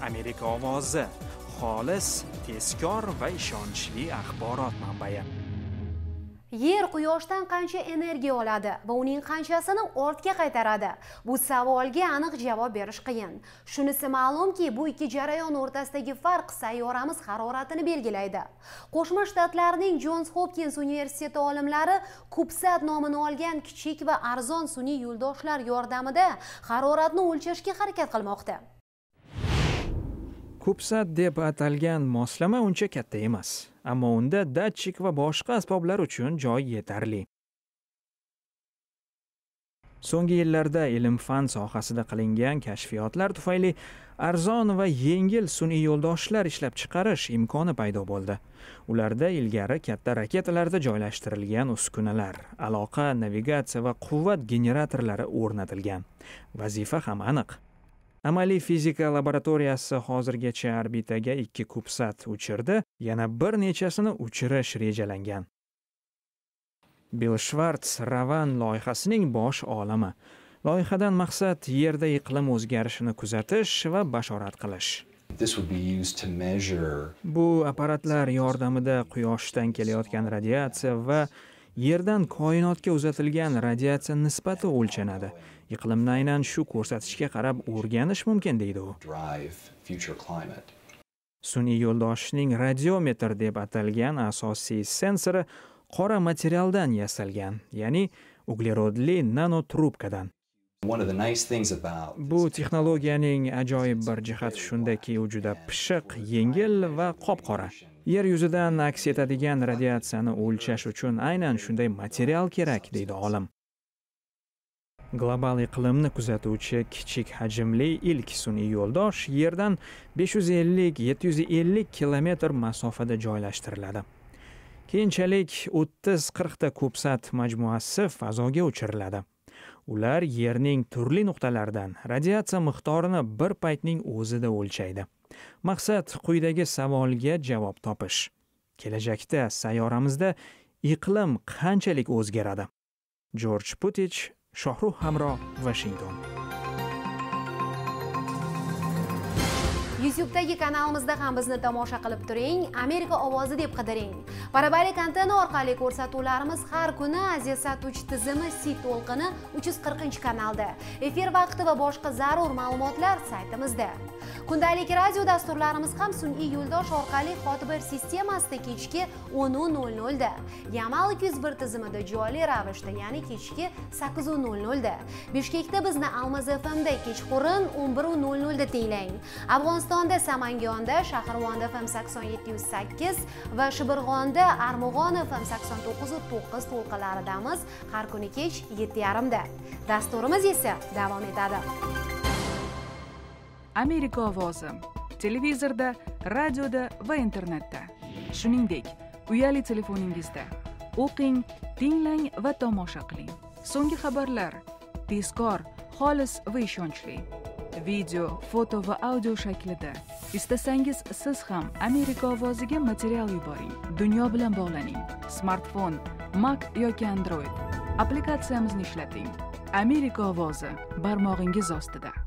Amerika ovozi, xolis, tezkor va ishonchli axborot manbai. Yer Quyoshdan qancha energiya oladi va uning qanchasini ortga qaytaradi? Bu savolga aniq javob berish qiyin. Shunisi ma'lumki, bu ikki jarayon o'rtasidagi farq sayyoramiz haroratini belgilaydi. Qo'shma Shtatlarning Johns Hopkins universiteti olimlari CubeSat nomini olgan kichik va arzon sun'iy yo'ldoshlar yordamida haroratni o'lchashga harakat qilmoqda. CubeSat deb atalgan moslama uncha katta emas, ammo unda datchik va boshqa asboblar uchun joy yetarli. So'nggi yillarda ilm-fan sohasida qilingan kashfiyotlar tufayli arzon va yengil sun'iy yo'ldoshlar ishlab chiqarish imkoni paydo bo'ldi. Ularda ilgari katta raketalarda joylashtirilgan uskunalar, aloqa, navigatsiya va quvvat generatorlari o'rnatilgan. Vazifa ham aniq. Amaliy fizika laboratoriyasi hozirgacha orbitaga 2 CubeSat uchirdi, yana bir nechasini uchirish rejalangan. Bill Schwartz Ravan loyihasining bosh olami. Loyihadan maqsad Yerda iqlim o'zgarishini kuzatish va bashorat qilish. Bu apparatlar yordamida Quyoshdan kelayotgan radiatsiya va Yerdan koinotga uzatilgan radiatsiya nisbati o'lchanadi. Iqlimni aynan shu ko'rsatishga qarab o'rganish mumkin deydi u. Sun'iy yo'ldoshning radiometr deb atalgan asosiy sensori qora materialdan yasalgan, ya'ni uglerodli nanotrubkadan. Bu texnologiyaning ajoyib bir jihati shundaki, u juda pishiq, yengil va qop-qora. Yer yuzidan aks etadigan radiatsiyani o'lchash uchun aynan shunday material kerak, deydi olim. Global iqlimni kuzatuvchi kichik hajmli ilk sun'iy yo'ldosh Yerdan 550-750 kilometr masofada joylashtiriladi. Keyinchalik 30-40 ta CubeSat majmuasi fazoga uchiriladi. Ular Yerning turli nuqtalaridan radiatsiya miqdorini bir paytning o'zida o'lchaydi. Maqsad quyidagi savolga javob topish. Kelajakda sayyoramizda iqlim qanchalik o'zgaradi? George Putich, Shohruh Hamro, Washington. YouTube'dagi kanalimizda ham bizni tomosha qilib turing, Amerika ovozi deb qidiring. Parabolic antenna orqali ko'rsatuvlarimiz har kuni Aziya Satuch tizimi Si to'lqini 340-kanalda. Efir vaqti va boshqa zarur ma'lumotlar saytimizda. Kundalik radio dasturlarimiz ham sun'iy yo'ldosh orqali Hotbir sistemasida kechki 10:00 da, Yamal 201 tizimida jonli ravishda, ya'ni kechki 8:00 da. Bishkekda bizni Almaz FM'da kechqurun 11:00 da tinglang. Afg'onistonda Samangonda, Shahrivonda FM 87.8 va Shibirg'onda Armug'on FM 89.9 to'lqinlaridamiz har kuni kech 7:30 da. Dasturimiz esa davom etadi. Amerika ovozi televizorda, radioda va internetda. Shuningdek, uyali telefoningizda. O'qing, tinglang va tomosha qiling. So'nggi xabarlar tezkor, xolis va ishonchli. Video, foto va audio shaklida. Istasangiz siz ham Amerika ovoziga material yuboring. Dunyo bilan bog'laning. Smartfon, Mac yoki Android applikatsiyamizni ishlating. Amerika ovozi barmog'ingiz ostida.